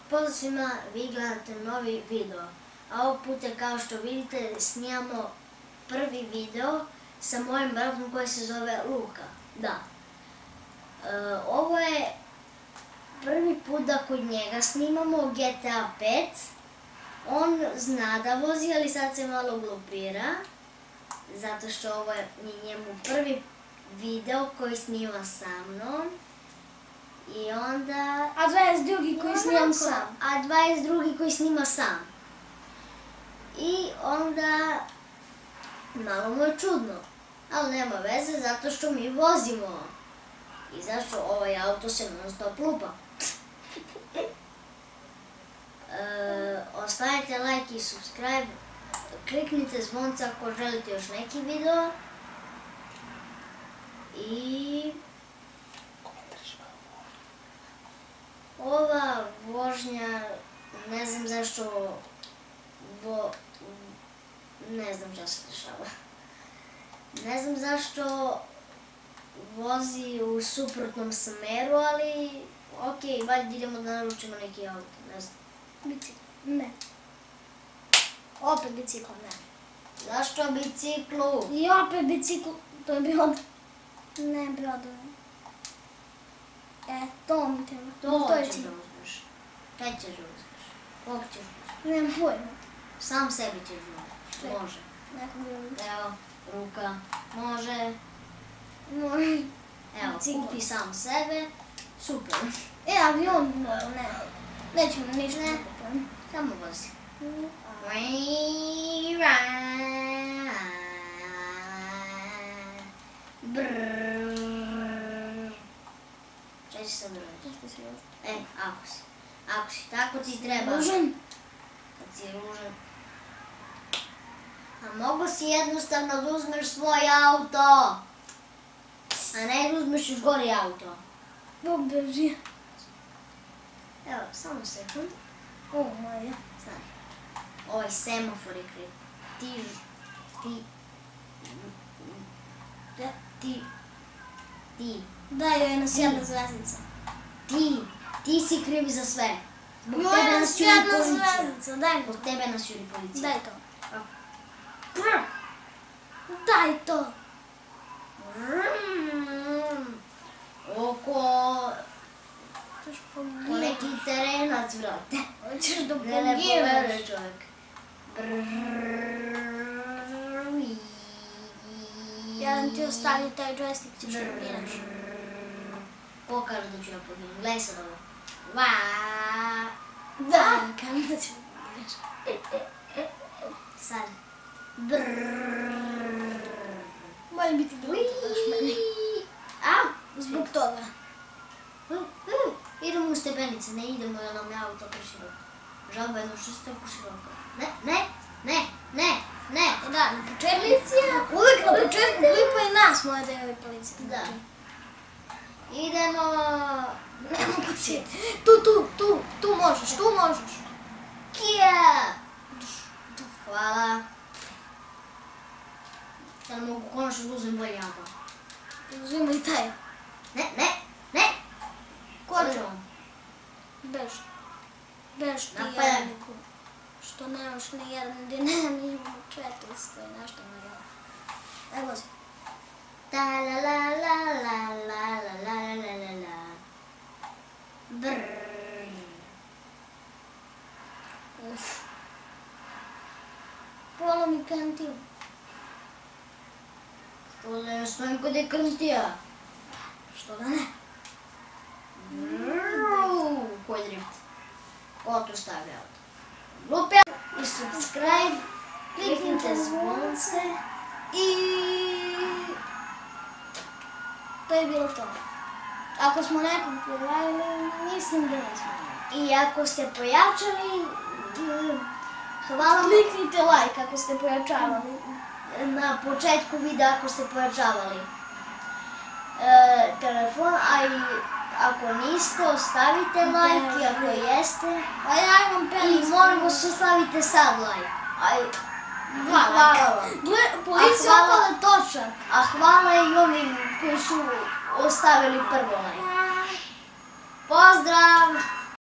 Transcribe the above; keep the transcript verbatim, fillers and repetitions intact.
Pozdrav svima, vi gledate novi video. A ovog puta, kao što vidite, snijamo prvi video sa mojim bratom koji se zove Luka. Da. E, ovo je prvi put da kod njega snimamo G T A pet. On zna da vozi, ali sad se malo glupira. Zato što ovo je njemu prvi video koji snima sa mnom. I onda... A dvadeset drugi koji snimam sam. A dvadeset drugi koji snima sam. I onda... malo mu je čudno. Ali nema veze zato što mi vozimo. I zašto ovaj auto se non stop lupa. E, ostavite like i subscribe. Kliknite zvonce ako želite još neki video. I... ova vožnja, ne znam zašto, vo, ne znam šta se dešava. Ne znam zašto vozi u suprotnom smeru, ali okej, valjda idemo da naručimo neki auto, ne znam. Bicikl, ne. Opet bicikl, ne. Zašto biciklu? I opet bicikl, to je bilo, ne brodove. E, to mi treba. To ćeš da uzmeš. Kaj ćeš da uzmeš? Kog ćeš da uzmeš? Nemam pojma. Sam sebi ćeš da uzmeš. Može. Neko bi uzmeš. Evo, ruka. Može. Može. Evo, kupi sam sebe. Super. E, avion mora, ne. Nećemo ništa ne kupam. Samo vozi. Brrrr. Šta će sad raditi? E, ako si. Ako si, tako ti treba. Ružan? Kad si ružan. A mogu si jednostavno da uzmeš svoj auto. A ne da uzmeš još gori auto. Bog drži. Evo, samo sekund. O, moja. Stani. Ovaj semafor je kriv. Ti, ti, ti, ti. Daj joj nas jedna zvezdica. Ti, ti si kriv za sve. Zbog Joj tebe nas nas juri jedna policija. zvezdica, daj mi. Zbog tebe nas juri policija. Daj to. Daj to. Oko... Hoćeš po pogibati. neki terenac, vrate. Hoćeš da Ne, ne pogibaš. poveruje čovjek. Ja vam ti ostavim taj joystick, ćeš da biraš. Ko kaže da ću ja poginu? Gledaj sad ovo. Va. Da, kam da ću da biraš. Sad. Molim biti da daš meni. Au! Zbog toga. Idemo u stepenice, ne idemo jer nam je auto preširoko. Žalba jedno što ste preširoko. Ne, ne, ne, ne, ne. Da, na početku. Policija. Uvijek na početku klipa i nas moja da je policija. Da. Idemo... Ne mogu ti. Tu, tu, tu, tu možeš, tu možeš. Kija! Hvala. Sad mogu konačno da uzem bolji auto. Uzmimo i taj. Ne, ne, ne! Koče. Bež. Bež ti Napadaj. jedniku. Što nemaš ni jedan dinar, ni četiristo i nešto na gleda. Evo vozi. Ta la la la la la la la la la la. Brrrr. Uf. Pola mi kantil. Što da ne stojim kod je krntija? Što da ne? Koji drift? Ko tu stavlja auto? Lupja i subscribe, kliknite zvonce I... to je bilo to. Ako smo nekog pojavili, mislim da nismo. i ako ste pojačali, hvala vam. Kliknite like ako ste pojačavali. Na početku videa ako ste pojačavali e, telefon, a i ako niste, ostavite like i ako jeste. A ja imam I penac. molim vas ostavite sad like. Aj, Dva hvala lajka. vam. Gle, policija A hvala- opala točak. A hvala i onim koji su ostavili prvo like. Pozdrav!